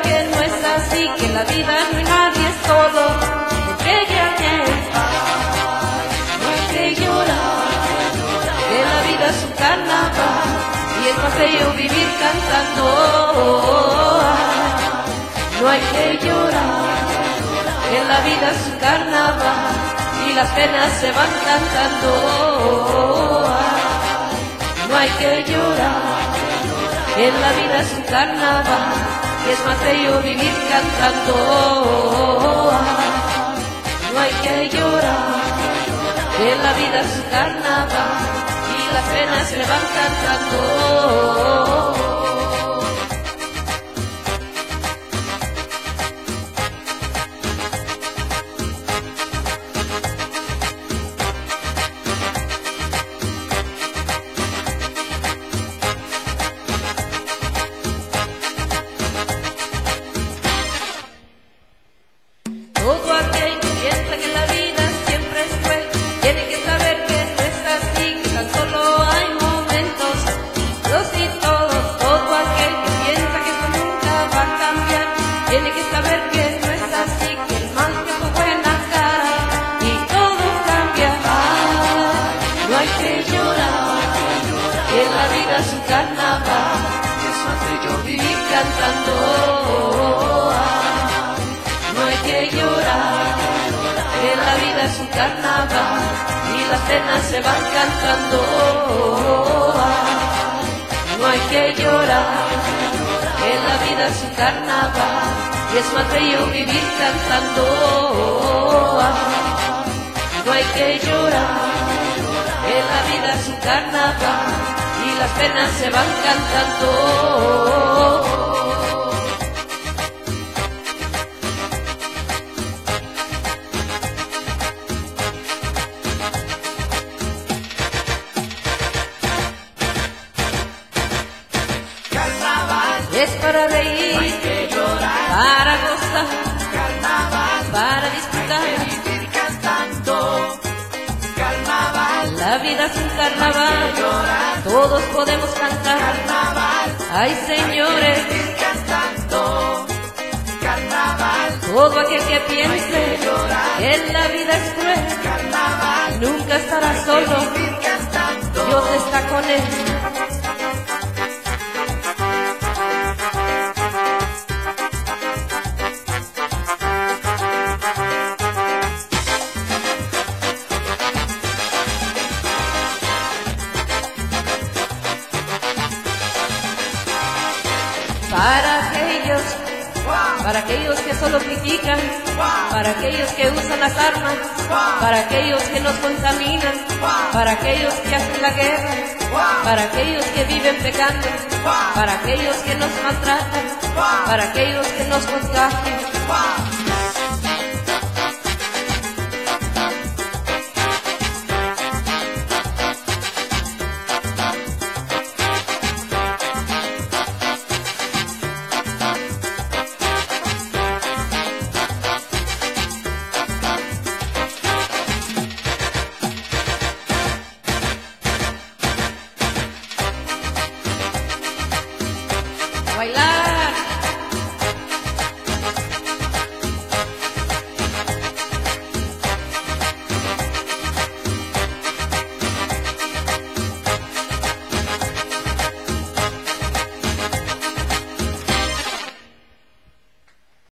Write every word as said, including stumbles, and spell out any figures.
que no es así, que en la vida no hay nadie solo, porque ya no hay que llorar, que la vida es un carnaval y es más bello vivir cantando. No hay que llorar, que la vida es un carnaval y las penas se van cantando. No hay que llorar, que la vida es un carnaval y es más bello vivir cantando. No hay que llorar, que la vida es un carnaval y las penas se van cantando. Todo aquel que piensa que la vida siempre es cruel, tiene que saber que no es así, que tan solo hay momentos, los y todos. Todo aquel que piensa que esto nunca va a cambiar, tiene que saber que no es así, que el mal tiempo buena cara y todo cambia. Ay, no hay que llorar, que la vida es un carnaval, que es más bello vivir cantando. Que llorar, que la vida es un carnaval y las penas se van cantando. No hay que llorar, que la vida es un carnaval y es más bello vivir cantando. No hay que llorar, que la vida es un carnaval y las penas se van cantando. Es para reír, no hay que llorar, para gozar, carnaval, para disfrutar, hay que vivir cantando, carnaval, la vida es un carnaval, hay que llorar, todos podemos cantar, carnaval, ay señores, hay que vivir cantando, carnaval, todo aquel que piense que llorar, que la vida es cruel, carnaval, nunca estará solo, hay que vivir cantando, Dios está con él. Para aquellos, para aquellos que solo critican, para aquellos que usan las armas, para aquellos que nos contaminan, para aquellos que hacen la guerra, para aquellos que viven pecando, para aquellos que nos maltratan, para aquellos que nos contagian.